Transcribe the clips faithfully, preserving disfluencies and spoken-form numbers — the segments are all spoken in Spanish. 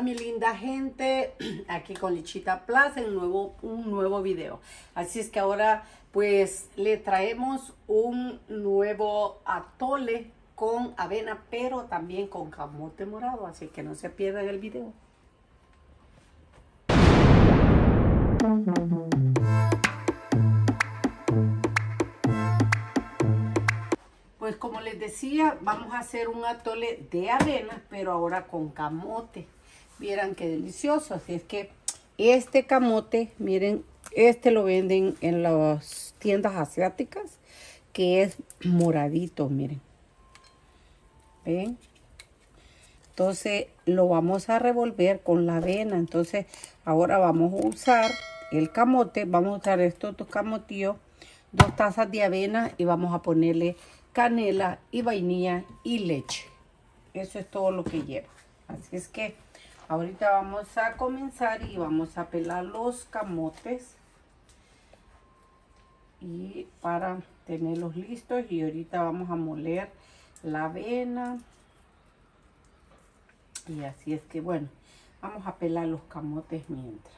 mi linda gente, aquí con Lichita Plaza en nuevo, un nuevo video. Así es que ahora pues le traemos un nuevo atole con avena, pero también con camote morado, así que no se pierdan el video. Pues como les decía, vamos a hacer un atole de avena, pero ahora con camote. Vieran qué delicioso. Así es que este camote, miren, este lo venden en las tiendas asiáticas, que es moradito, miren. ¿Ven? Entonces lo vamos a revolver con la avena. Entonces ahora vamos a usar el camote. Vamos a usar estos dos camotillos, dos tazas de avena y vamos a ponerle canela y vainilla y leche. Eso es todo lo que lleva. Así es que ahorita vamos a comenzar y vamos a pelar los camotes y para tenerlos listos. Y ahorita vamos a moler la avena. Y así es que bueno, vamos a pelar los camotes mientras.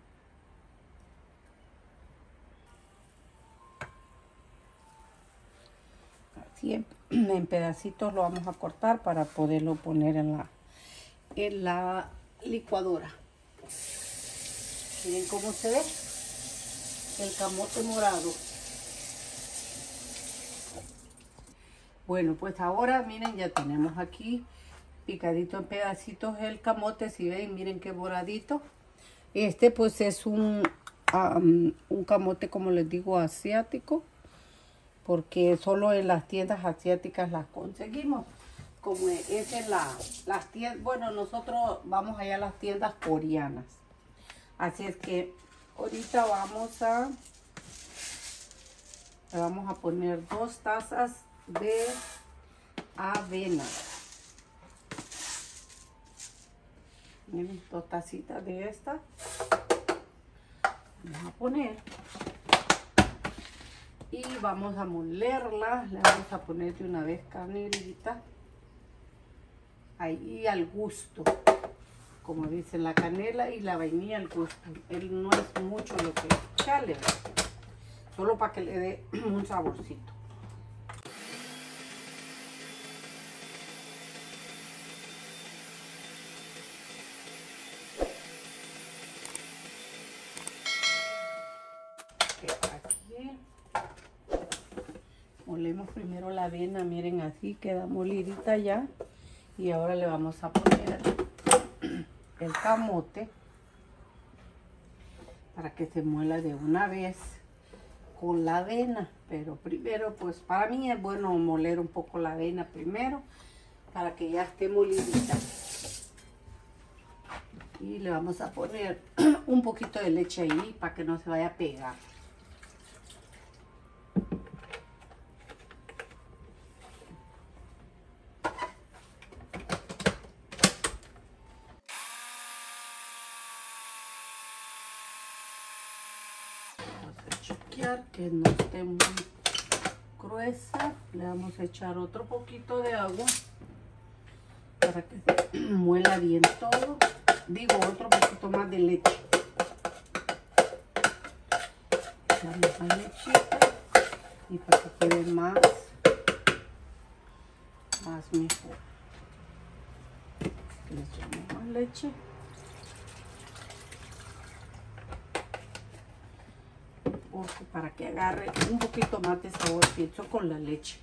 Así en, en pedacitos lo vamos a cortar para poderlo poner en la, en la licuadora. Miren cómo se ve el camote morado. Bueno, pues ahora miren, ya tenemos aquí picadito en pedacitos el camote. Si ven, miren qué moradito. Este pues es un, um, un camote, como les digo, asiático, porque solo en las tiendas asiáticas las conseguimos. Como es en la, las tiendas, bueno, nosotros vamos allá a las tiendas coreanas. Así es que ahorita vamos a, le vamos a poner dos tazas de avena. Miren, dos tacitas de esta. Vamos a poner. Y vamos a molerla. Le vamos a poner de una vez canelita. Ahí al gusto. Como dicen, la canela y la vainilla al gusto. Él no es mucho lo que echarle. Solo para que le dé un saborcito. Aquí molemos primero la avena, miren, así queda molidita ya. Y ahora le vamos a poner el camote para que se muela de una vez con la avena. Pero primero, pues para mí es bueno moler un poco la avena primero para que ya esté molidita. Y le vamos a poner un poquito de leche ahí para que no se vaya a pegar. Que no esté muy gruesa, le vamos a echar otro poquito de agua para que se muela bien todo. Digo, otro poquito más de leche. Echamos la lechita y para que quede más más mejor. Le echamos más leche. Para que agarre un poquito más de sabor, pienso, con la leche.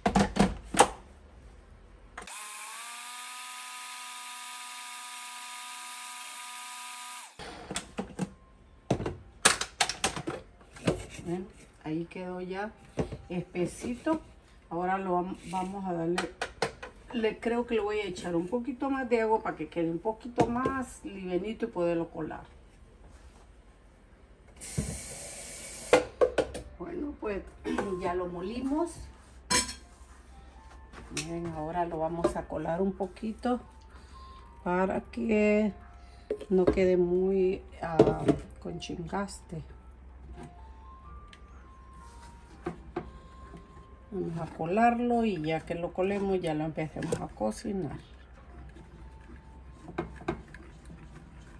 ¿Ven? Ahí quedó ya espesito. Ahora lo vamos a darle, le creo que le voy a echar un poquito más de agua para que quede un poquito más livianito y poderlo colar. Bueno, pues ya lo molimos. Miren, ahora lo vamos a colar un poquito para que no quede muy uh, con chingaste. Vamos a colarlo y ya que lo colemos ya lo empecemos a cocinar.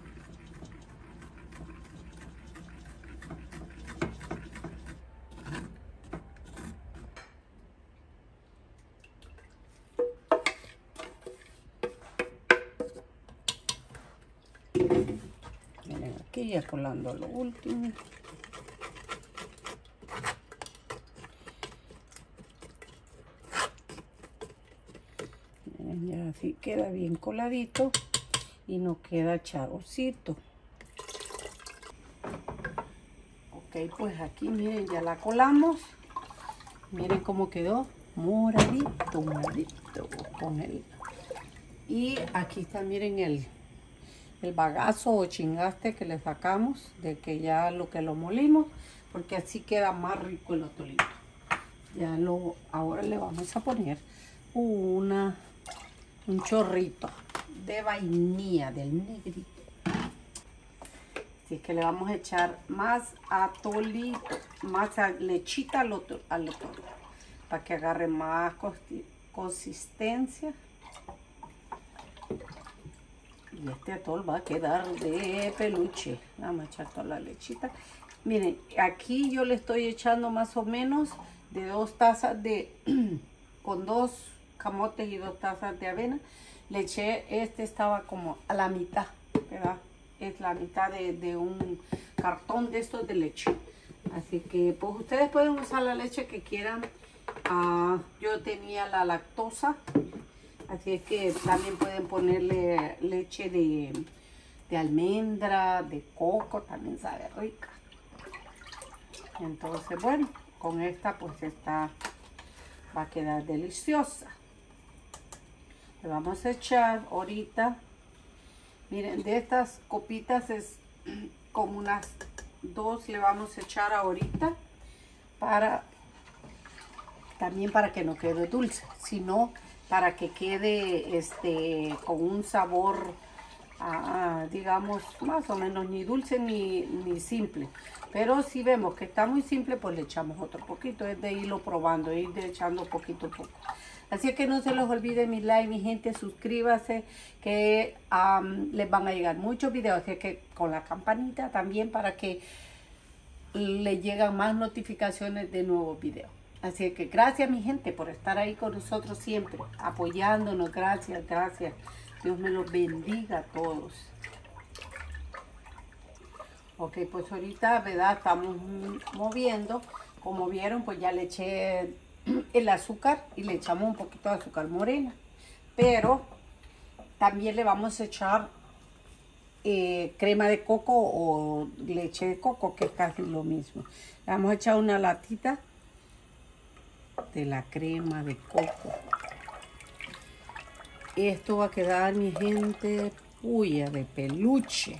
aquí, ya colando lo último. Miren, ya así queda bien coladito y no queda charosito. Ok, pues aquí miren, ya la colamos. Miren cómo quedó, moradito, moradito con él. Y aquí está, miren el, el bagazo o chingaste que le sacamos de que ya lo que lo molimos, porque así queda más rico el atolito. Ya lo, ahora le vamos a poner una, un chorrito de vainilla del negrito. Así que le vamos a echar más atolito, más lechita al atolito, para que agarre más consistencia. Y este atol va a quedar de peluche. Vamos a echar toda la lechita. Miren, aquí yo le estoy echando más o menos de dos tazas de, con dos camotes y dos tazas de avena. Le eché, este estaba como a la mitad, ¿verdad? Es la mitad de, de un cartón de estos de leche. Así que pues ustedes pueden usar la leche que quieran. Uh, yo tenía la lactosa, así es que también pueden ponerle leche de, de almendra, de coco, también sabe rica. Entonces bueno, con esta pues esta va a quedar deliciosa. Le vamos a echar ahorita, miren, de estas copitas es como unas dos le vamos a echar ahorita, para también para que no quede dulce, sino para que quede este con un sabor, ah, digamos, más o menos ni dulce ni, ni simple. Pero si vemos que está muy simple, pues le echamos otro poquito. Es de irlo probando, ir de echando poquito a poco. Así es que no se les olvide mi like, mi gente, suscríbase, que um, les van a llegar muchos videos. Así que con la campanita también para que le llegan más notificaciones de nuevos videos. Así que gracias mi gente por estar ahí con nosotros siempre, apoyándonos. Gracias, gracias. Dios me los bendiga a todos. Ok, pues ahorita, ¿verdad? Estamos moviendo. Como vieron, pues ya le eché el azúcar y le echamos un poquito de azúcar morena. Pero también le vamos a echar eh, crema de coco o leche de coco, que es casi lo mismo. Le vamos a echar una latita de la crema de coco. Esto va a quedar, mi gente, puya de peluche.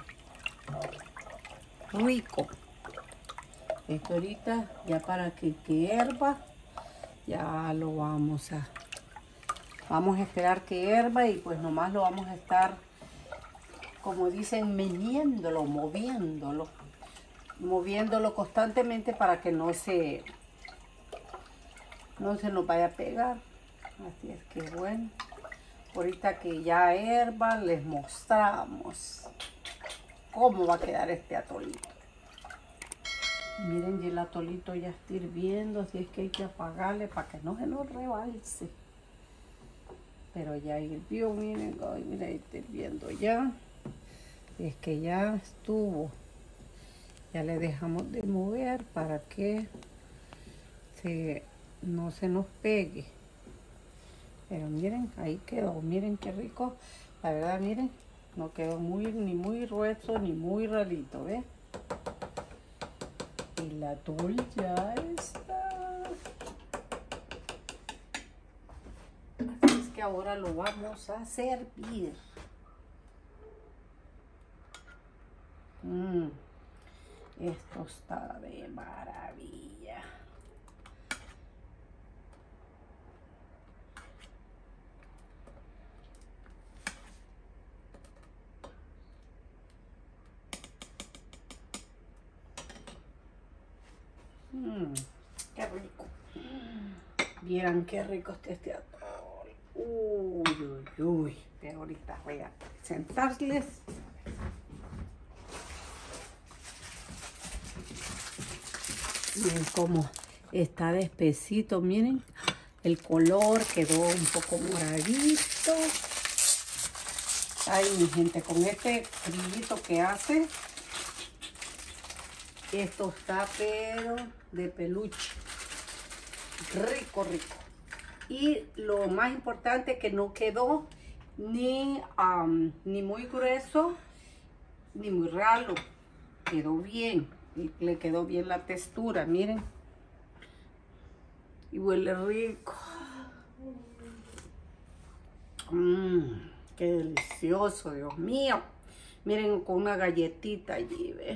Rico. Esto ahorita ya para que, que hierva, ya lo vamos a vamos a esperar que hierva y pues nomás lo vamos a estar, como dicen, meneándolo, moviéndolo, moviéndolo constantemente para que no se no se nos vaya a pegar. Así es que bueno, ahorita que ya hierva les mostramos cómo va a quedar este atolito. Miren, y el atolito ya está hirviendo, así es que hay que apagarle para que no se nos rebalse. Pero ya hirvió, miren, ay, miren, ahí está hirviendo ya. Es que ya estuvo. Ya le dejamos de mover para que se, no se nos pegue. Pero miren, ahí quedó, miren qué rico. La verdad, miren, no quedó muy, ni muy grueso, ni muy ralito, ¿ves? Y la atol ya está. Así es que ahora lo vamos a servir. Mm, esto está de maravilla. Mmm, qué rico. Vieran qué rico está este atol. Uy, uy, uy. Pero ahorita voy a presentarles. Miren cómo está de espesito. Miren, el color quedó un poco moradito. Ay, mi gente, con este brillito que hace, Esto está pero de peluche. Rico, rico. Y lo más importante que no quedó ni, um, ni muy grueso ni muy ralo. Quedó bien. Y le quedó bien la textura, miren. Y huele rico. Mmm, qué delicioso, Dios mío. Miren, con una galletita allí, ¿ve?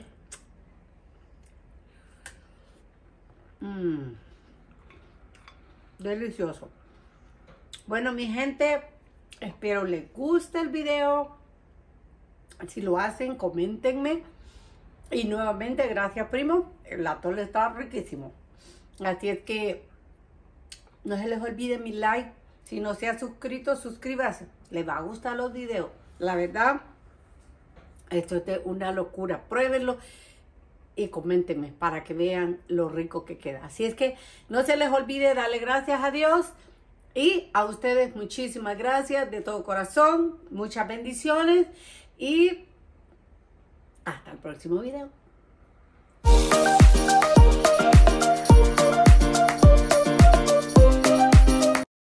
Mmm, delicioso. Bueno, mi gente, espero les guste el video. Si lo hacen, coméntenme. Y nuevamente, gracias, primo. El atole está riquísimo. Así es que no se les olvide mi like. Si no se ha suscrito, suscríbase. Les va a gustar los videos. La verdad, esto es de una locura. Pruébenlo y coméntenme para que vean lo rico que queda. Así es que no se les olvide darle gracias a Dios. Y a ustedes muchísimas gracias de todo corazón. Muchas bendiciones. Y hasta el próximo video.